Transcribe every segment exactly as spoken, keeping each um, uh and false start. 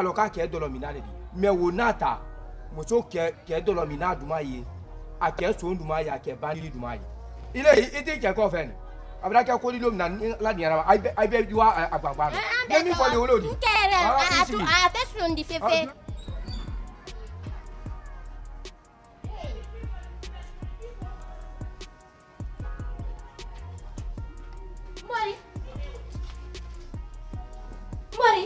lo ka ke dolo mina le di me wo nata mo so ke ke dolo mina duma ye a ke so nduma ya ke ba ni duma ye ile ite ke ko fe ni abra ke ko li lo mina la ni ara ai ai be wa agbagba me mi fo le wo lo di nkere a tu a te so ndi fefe Mori Mori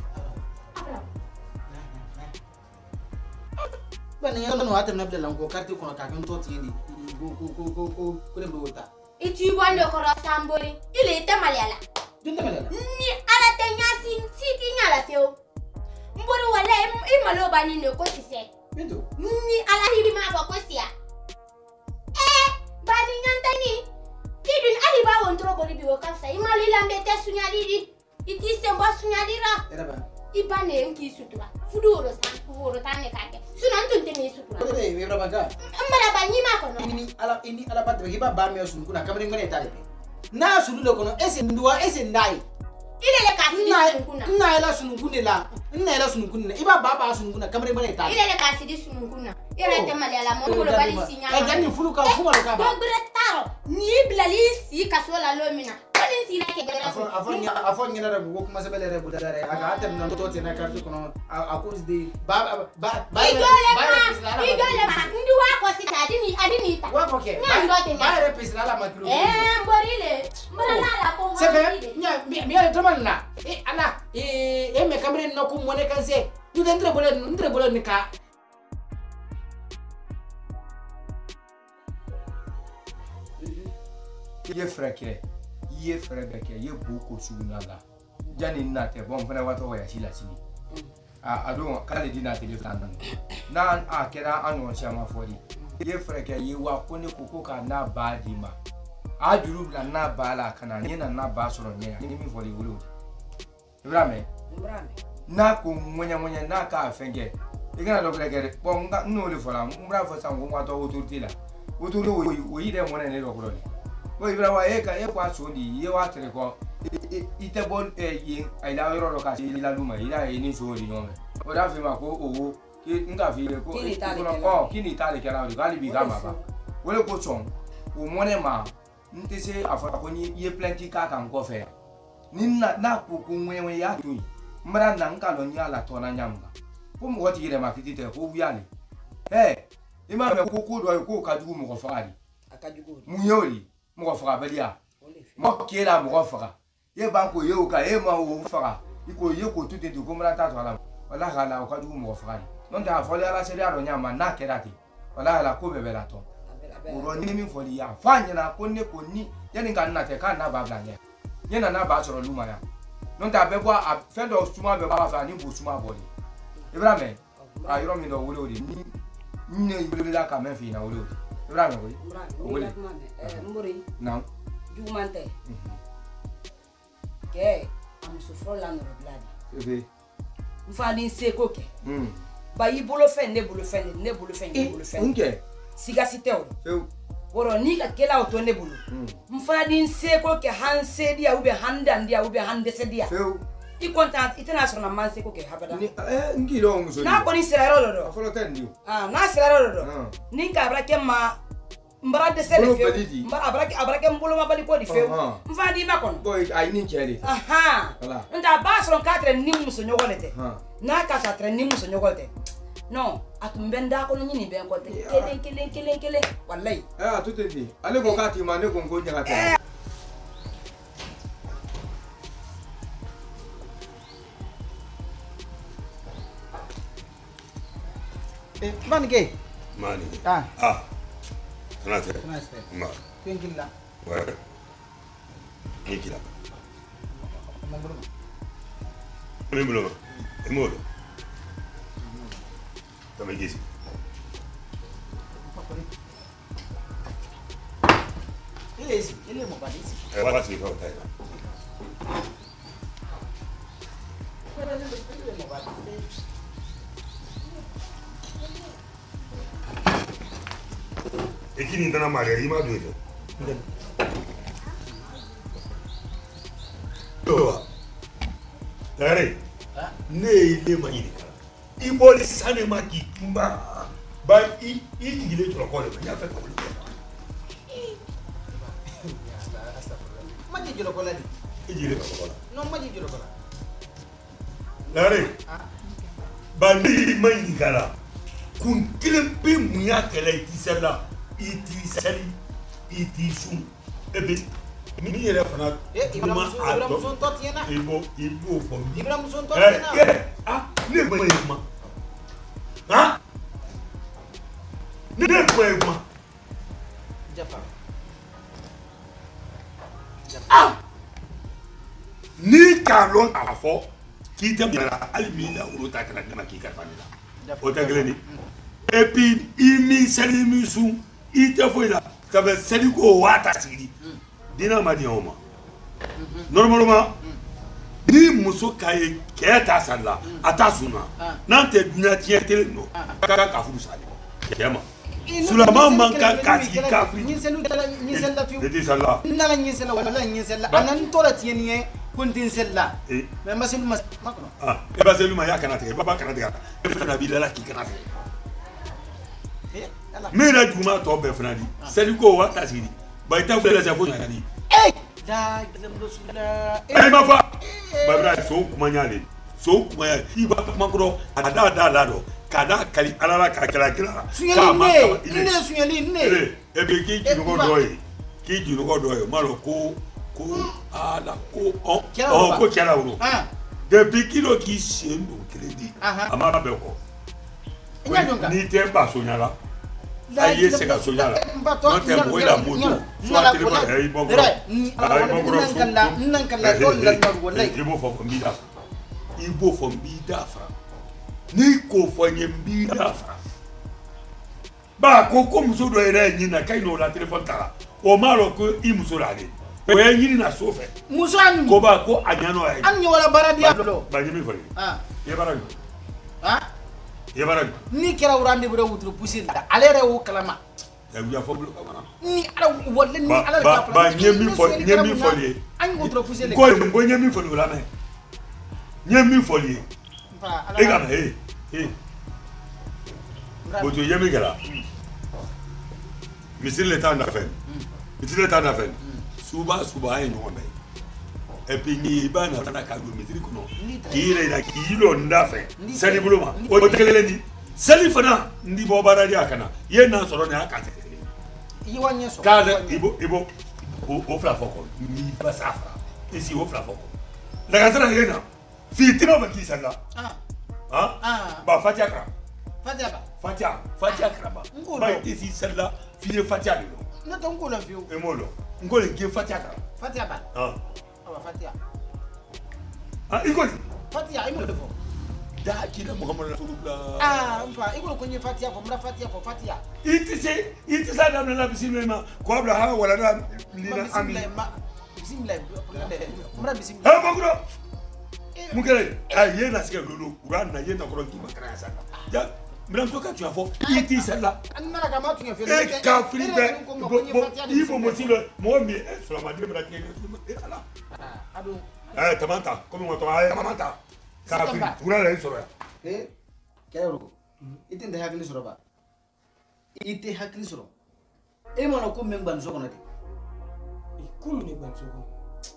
Bani yang no atem na bela ngo karti kono ka kan to ti ni go go go go go ko le mbota itu wando ko rasambori ile te maliala dunta maliala ni ala te nyasi siti nyala feo mbori wala i malo bani ne ko sise bento ni ala hibi ma fa ko sia eh bani nyanta ni tidun ali ba won tro bori bi wo kansa i mali lambe te sunyali di iti sembo sunyali ra era ba ibane nki sutura fuduro san fuduro tanne kake sunan tunte mi sutura eh we bra baga amara ba nyima ko no ini ala ini ala pat be ba ba me sun kuna kamere ngone tare be na sunu do kono ese nduwa ese ndai ile le kasi sun kuna na ila sunu kunne la na ila sunu kunne iba ba ba sunu kuna kamere ngone tare ile le kasi di sunu kuna ile te mali ala mo ko bali sinya e gani fulu ka fuma lo ka ba do bre taro ni bilali si kasola lomina koni si la ke gere afon afon afon ngina da go kuma sebele re budare aga atem na to te na kartu kono a cause de ba ba ba igole ma igole ma ndi wa ko si ta adini adini ta wa ko ke ba re pisla la makru eh mborile mbala la ko sebe nya mi mi to manna e ala e e me kamre no ko mone kanse tu dentro bole dentro bole ni ka ye freke ye freke ye boko sugunala jani nate bon fana wato ya sila sini a adon kale dina telefon nan na a kira anu shama fodi ye freke ye wa kone koko ka na ba di ma a juru la na ba la kana ni na na ba soro nya ni mi fodi wulu ibrame ibrame na ko munya munya na ka fenge igana do freke bon nga no le fola mbra fo sa ngwa to autorité la autorité wo yi de mo ne do ko Boy brawa e ka e kwa sodi ye wa tere ko ite bon e yin ai la yoro ro ka si la luma ila e ni sodi no me o da fi ma ko owo ki nga fi ko ko kini tale kala ri gali bi gama ba wole ko chon o mone ma nte se afa ko ni ye plenty ka kan ko fe ni na na ku ku nwe ya tu mra na nka lo ni ala to na nyamba ko mo ko ti re ma kiti te ko wiale eh ima me ko ko do ko ka jugu mo ko faali akajugu mu yori mo fara belia mo kela mo fara ye banko ye o ka e ma o fara iko ye ko tuti to komra ta to ala wala hala o ka du mo fara non da foli ala seri aro nyama na kerati wala hala ko bebela to uro ni mi foli ya fanya na ko ne ko ni ye ni kan na te kan na ba bla nye ye na na ba soro luma ya non da be bwa a fe do suma be ba fa ni bo suma boli ibrahim a yoro mi do wolo ni ni ne la ka men fi na wolo Ibrahim oui. Ibrahim, eh mbori. Non. Jumante. Ke amusufro la no bladi. Ebe. Mfani seko ke. Mm. Ba yibolo fe ne bolo fe ne bolo fe ne bolo fe. Unke. Siga siteo. Feu. Woro ni ka kela auto ne bolo. Mfani seko ke hanse dia ube handa ndia ube hande se dia. Feu. I konta itena sona man seko ke habada. Ni eh ngilo muso. Na ko ni siraro do. Afolo tendi. Ah, na siraro do. Ni ka abra ke ma mbara de sele feu. Mbara abra ke abra ke mbolo ma bali ko di feu. Mfandi ma kon. Boy ai ni chele. Aha. Voilà. Nda ba soro quatre ni muso nyogolete. Na ka sa tre ni muso nyogolete. Non, atumbenda ko nyini ben ko te. Kele kele kele kele. Wallahi. Eh tout est dit. Allez ko kati ma ne ko ngo nyaka te. Eh, mana ke? Mani. Ah. Ah. Kenapa? Kenapa? Ma. Kengkil lah. Wah. Ini kira. Mana belum? Ini belum. Ini belum. Kami gisi. Ini sih, ini mau balik sih. Eh, apa sih kau tanya? Ekini tana Maria ima duit. Tuh. Dari. Hah? ne ile ma yiri kala I boli sane ma ki kumba ba I I gile to ko le ya fe ko le ma ji jolo ko la di I gile ko la non ma ji jolo ko la lare ba ni ma yiri kala kun kilen pe mu ya kala iti sala iti sali iti sun ebe ni yere fana eh Ibrahim Ibrahim son tot yena ibo ibo fo Ibrahim son tot eh yena ah ne ma yiri ma ha ne ma yiri ma Jafar ah ni kalon afo ki te mira alimina uruta kana kama ki ka famila o ta gleni et puis imi sali misu ite fo ila ça veut sali ko wata siri dina ma di oma normalement ni muso kaye keta sala atasuna nante dunya tie tele no ka ka fu sali kema sulama man ka ka ki ka fu ni selu ni sella fi de sala nala ni sella wala ni sella anan tola tienie kuntin sella mais masul mas makno ah e ba selu ma ya kana te baba kana te e fa na bi la ki kana te mera juma to be fana di selu ko wa tasiri ba ita fu la sa fu na di eh da gilam rasulullah eh ma fa ba bra so kuma nyale so kuma ya i ba makro ada ada la do kada kali alala ka kala kala ka ma ne sunyali ne e be ki ji ko do yi ki ji ko do yi ma lo ko ko ala ko o o ko kala wuro ah depuis kilo ki sendo crédit ama be ko ni te ba so nyala aye se ka so nyala no te bo la moto so atele ba e bo bro ai bo bro nan nan kala ko la no wallahi ibo fo ko mi da ibo fo mi da fra ni ko fo nye mi da fra ba ko ko muso do ere ni na kai no la telephone tara o ma lo ko I muso la ni o ye yiri na so fe muso an ko ba ko anyano ay an ni wala bara diablo ba jimi fo ah ye bara ah ye bara ni kera urande bure wutru pusil da alere wo kalama ya ya fo blo kamana ni ala wala ni ala ba ba nyemi fo nyemi fo li an wutru pusil ko ko nyemi fo la me nyemi fo li e ga me eh eh boto yemi gara misile le temps d'affaire misile le temps d'affaire suba suba ay no me e puis ni ba na na ka do misile ko no ki re na ki lo ndafe sali buluma o telele ni sali fana ndi bo bara dia kana ye na soro na aka tele yi wanye so kala ibo ibo o fla foko ni ba safa isi o fla foko la gazara ye na fitima ba ki sala ah ah ah ba fatia kra fatia ba fatia fatia kra ba ba isi sala fiye fatia lo na ton ko la fiu e molo ngole ki fatia kra fatia ba ah ah fatia ah ikoli fatia imo defo da kila muhammad rasulullah ah mfa iko kwenye fatia kwa mra fatia kwa fatia itise itisa da na bisimila ko abla ha wala da lina ami bisimila mra bisimila ha bagro mugere ay yena sike lolo uran na yena ko ki makara sana ja mran to ka tu afo itisa la anna kama tu ngefio e ka fribe bo ibo motilo mo mi e so ma de mra ke e ala ah ado eh tamanta como mo to ay mamanta ka fri uran la so ya eh kero ite nda hakili soro ba ite hakili soro e mo no ko men ban so kono de ko ne ban so kono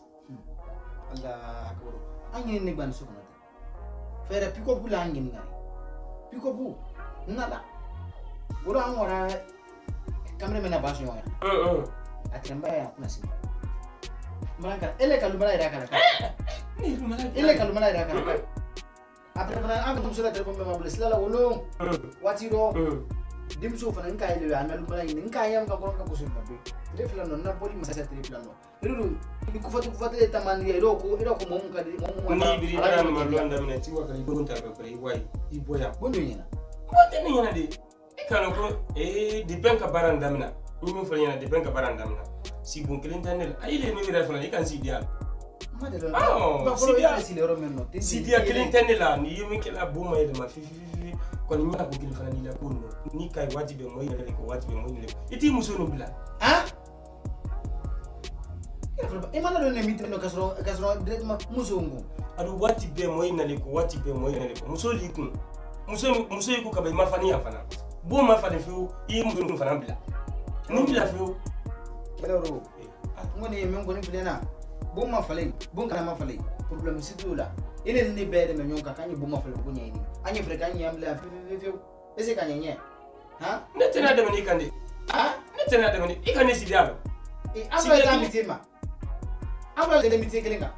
Allah akbar anye ne ban so kono de fere piko bula ngin ngari piko bu nala bura ngora kamera mena baso yo eh eh atramba ya kuna si malanga ele kalumara ira kana ni lumara ele kalumara ira kana après fana an ko sura telefon ma bule sila wolo watiro dimso fana nka ile ya melu mala ni nka yam ka ko ka kusul ka be def la non na boli masa telefon la no ruru ni ku fatu ku fatu tamani ro ko ro ko mom ka mom ni biri na ma lwanda mina ti wa ka ibo nta ka kare wai iboya bondo nyina bondo ni yana de e kana ko e dipen ka baranda mina ni mo fanya dipen ka baranda mina si bon clinton ay le ni ra fana ikan si dial oh si dia si le ro menno si dia clinton la ni yemi kala buma ile ma fi fi fi ko ni ma ko gil fana ni la bonno ni kay wajibe moy le ko wajibe moy le iti muso no bila ah e mana lo ne mitino kasro kasro muso ngo adu wati be moy naliko wati be moy naliko muso liku muso muso yiku ka be mafani afana bo mafani fu yi mu fana bila ni bila fu keloro ngoni men ngoni bilena bo mafale bo kana mafale problem situ la ile ni be de men yonka kanyi bo mafale ko nyini anye fre kanyi amla fe ese kanyi nye ha netena de mani kande ha netena de mani ikane sidialo e abla ta mitima abla de mitima kelenga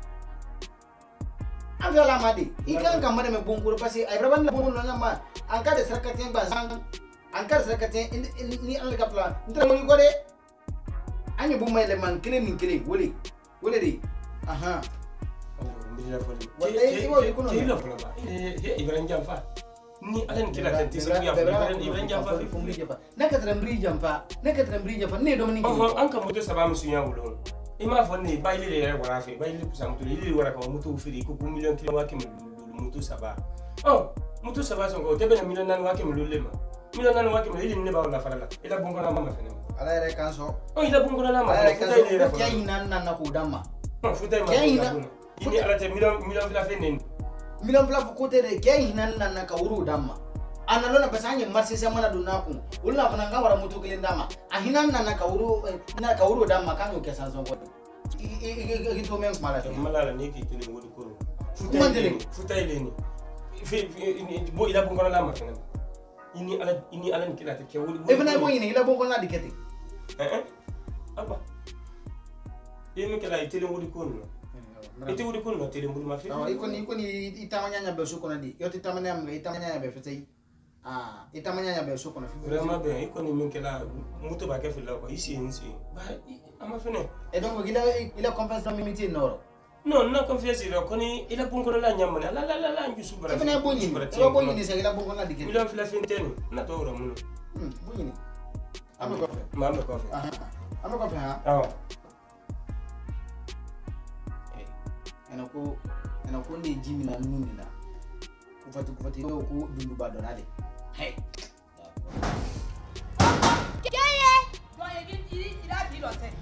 abla la madi ikan kamane me bonkuro pasi ay raban la bonkuro na ma an ka de sarkatin ba sang an ka sarkatin ni an ka plan ndra mo ko de anye bu may le man kele min kele wole wole de aha ndira fole wallahi ibo ikuno kila fole ba eh Ibrahim Jamfa ni alen kila tan tisi ya Ibrahim Jamfa fi fumbi jafa naka trambri jamfa naka trambri jamfa ne do mani oh an ka moto saba musu ya wulo ima fonni bayile le wara fe bayile kusa mutu ile wara ka mutu firi ko million kilo wa kemi mutu saba oh mutu saba so ko tebe na million nan wa kemi lema million nan wa kemi ile ne ba wala farala ila bongo na mama fene ala ere kanso oh ila bongo na mama ala futa ile kanso kya nan nan na ko dama oh futa ma ini ala te million million fila fene million fila ko te de kya nan nan na ka wuru dama ana lona basanye marsi sama na dunaku ulna kuna ngawara mutu kile ndama ahinan na na ka wuru na ka wuru dama kanyo kesa zongo ito men mala mala ni ki tele wodi ko futa ile futa ile ni fi bo ila bongo na mama fene ini ala ini ala ni kila te ke wodi e fana bo ini ila bongo na dikete eh eh apa ini kila tele wodi ko no ite wodi ko no tele wodi ma fi ah iko ni iko ni itamanya nya be soko na di yo itamanya mga itamanya nya be fetei ah itamanya nya be soko na fi vraiment bien iko ni min kila muto ba ke fi la ko isi isi ba ama fene e donc ila ila confiance dans mimiti noro non non confiance ila ko ni ila bongo la nyamana la la la la nju subra e fana bo ni e bo ni se ila bongo na dikete ila fi la finteni na to ro mun hmm bo ni ame ko fe ma me ko fe ah ame ko fe ha ah enako enako ndi jimi na nuni na kufati kufati ko ko dundu ba donale hey Joye Joye gidi ila bi lo se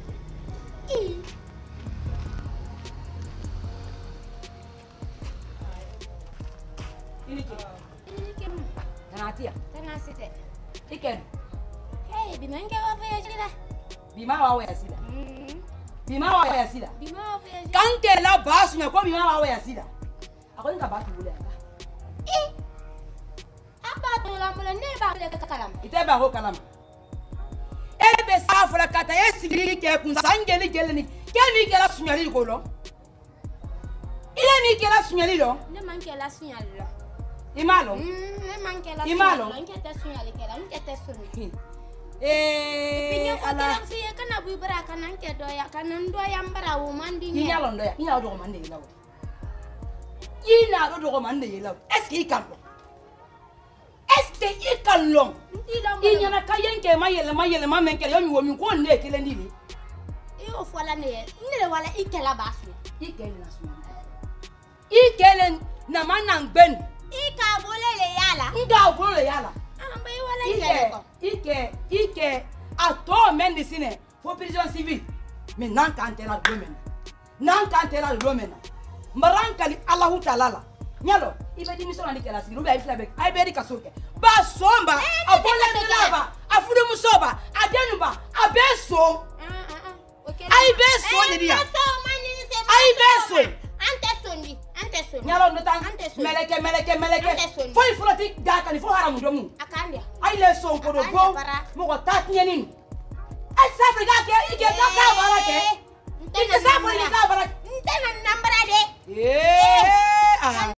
ini ke ini ke tanatia tana site iken hey bimange wa voyage la bima wa wa yasida mm bima wa wa yasida bima wa voyage kanke la basu nya ko bima wa wa yasida akoni ka ba tu le eh aba to la mula ne ba le kakalam ite ba ho kalama ebe safra kata yesigi ke kun sangeli gelni kemi ke la sunyali ko lo ile mi ke la sunyali lo ne manke la signal la imalo mm ne manke la Imalo. signal nke ta signal ke la nke ta sunni eh pinyo ko ala kiran fiye kana bu bara kana nke do ya kana ndo ya mbara wo mandi ni ne yalo ndo ya ni yalo do mande yelawo yina do do mande yelawo est ce qu'il kallo est ce qu'il kallo ndila mo inyana kayenke mayele mayele mamenke yo mi wo mi ko ne kele ndili iyo fola ne ne wala ikela basu ikele na suma ikele na mana ngben ika bolele yala nga ogolo le yala amba wala ike ikele ko ike ike ato mendi sine fo prison civil me nan kantela domena nan kantela domena marankali Allahu ta'ala nyalo ibe di misona ndikela siru be ifla be ai be di kasoke ba somba abole ndelaba afudu musoba adenuba abeso ai beso ni dia ai beso ante sondi ante sondi nyalo ndotan Ante so. meleke meleke meleke Ante so. fo ifulati gaka ni fo haramu domu akandia ai le so ko do go mo ko tatnya nini ai safi gake ike kaka barake ike safi ni ka barake ntena nambara de eh ah